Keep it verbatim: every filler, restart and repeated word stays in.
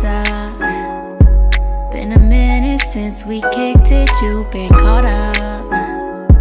up. Been a minute since we kicked it, you been caught up.